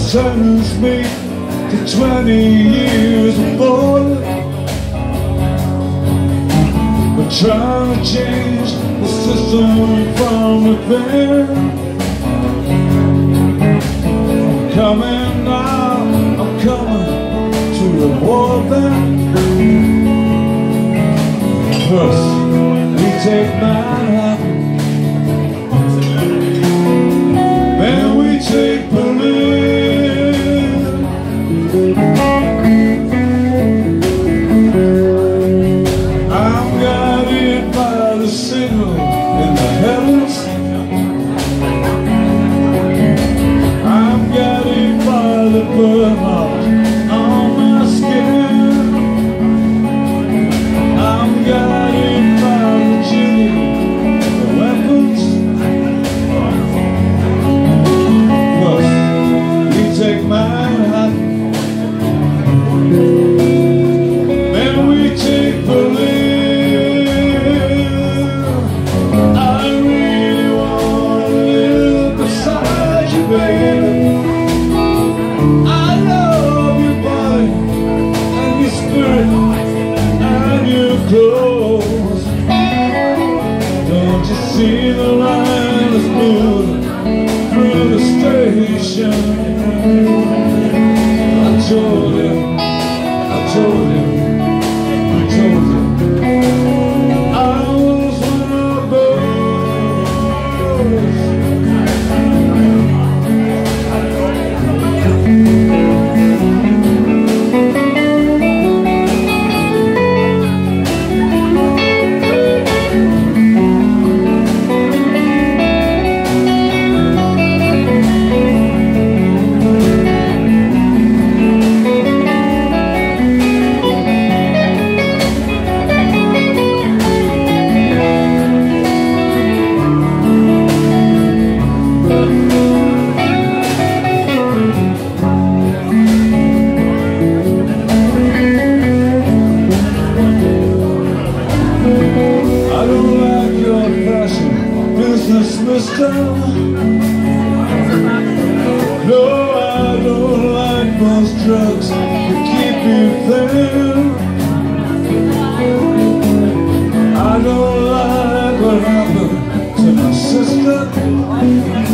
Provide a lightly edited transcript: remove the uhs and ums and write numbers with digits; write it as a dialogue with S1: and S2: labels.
S1: sentence me to 20 years of board. We're trying to change the system from within. I'm coming now, I'm coming to reward them. First, we take Manhattan, then we take Berlin. I'm guided by the signal in the heavens. I'm guided by the birthmark on my skin. I'm guided by the chili, the weapons. First, we take Manhattan, then we take Berlin. I really want to live beside you, baby. I love your body and your spirit and your clothes. Don't you see the line is moving through the station? I told him, I told him, I told him I was one of those. Mister, no, I don't like most drugs that keep you thin. I don't like what happened to my sister.